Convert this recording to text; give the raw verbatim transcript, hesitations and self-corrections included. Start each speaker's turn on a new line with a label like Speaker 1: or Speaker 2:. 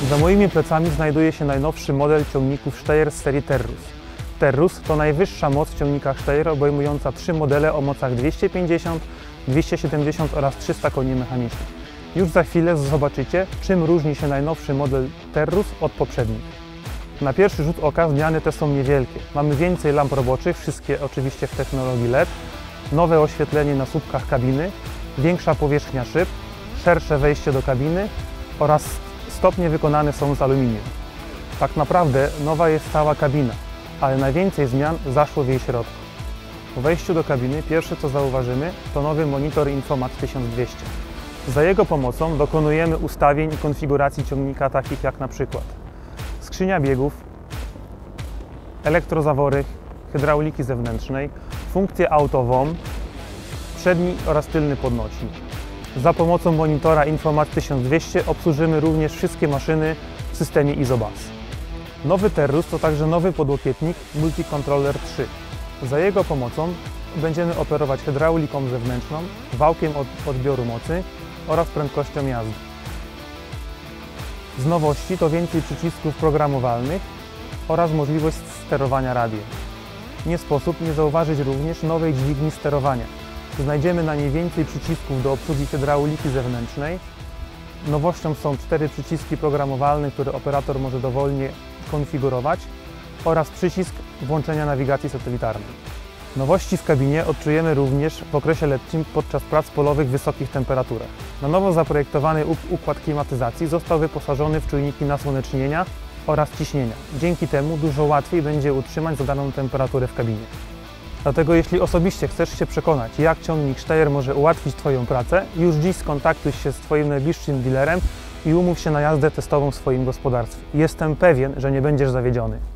Speaker 1: Za moimi plecami znajduje się najnowszy model ciągników Steyr z serii Terrus. Terrus to najwyższa moc w ciągnikach Steyr, obejmująca trzy modele o mocach dwieście pięćdziesiąt, dwieście siedemdziesiąt oraz trzysta koni mechanicznych. Już za chwilę zobaczycie, czym różni się najnowszy model Terrus od poprzednich. Na pierwszy rzut oka zmiany te są niewielkie. Mamy więcej lamp roboczych, wszystkie oczywiście w technologii L E D, nowe oświetlenie na słupkach kabiny, większa powierzchnia szyb, szersze wejście do kabiny oraz stopnie wykonane są z aluminium. Tak naprawdę nowa jest cała kabina, ale najwięcej zmian zaszło w jej środku. Po wejściu do kabiny pierwsze co zauważymy to nowy monitor Infomat tysiąc dwieście. Za jego pomocą dokonujemy ustawień i konfiguracji ciągnika takich jak na przykład skrzynia biegów, elektrozawory, hydrauliki zewnętrznej, funkcję auto-W O M, przedni oraz tylny podnośnik. Za pomocą monitora Infomat tysiąc dwieście obsłużymy również wszystkie maszyny w systemie ISOBUS. Nowy Terrus to także nowy podłokietnik Multicontroller trzy. Za jego pomocą będziemy operować hydrauliką zewnętrzną, wałkiem od odbioru mocy oraz prędkością jazdy. Z nowości to więcej przycisków programowalnych oraz możliwość sterowania radiem. Nie sposób nie zauważyć również nowej dźwigni sterowania. Znajdziemy na niej więcej przycisków do obsługi hydrauliki zewnętrznej. Nowością są cztery przyciski programowalne, które operator może dowolnie konfigurować oraz przycisk włączenia nawigacji satelitarnej. Nowości w kabinie odczujemy również w okresie letnim podczas prac polowych w wysokich temperaturach. Na nowo zaprojektowany układ klimatyzacji został wyposażony w czujniki nasłonecznienia oraz ciśnienia. Dzięki temu dużo łatwiej będzie utrzymać zadaną temperaturę w kabinie. Dlatego jeśli osobiście chcesz się przekonać, jak ciągnik Steyr może ułatwić Twoją pracę, już dziś skontaktuj się z Twoim najbliższym dealerem i umów się na jazdę testową w swoim gospodarstwie. Jestem pewien, że nie będziesz zawiedziony.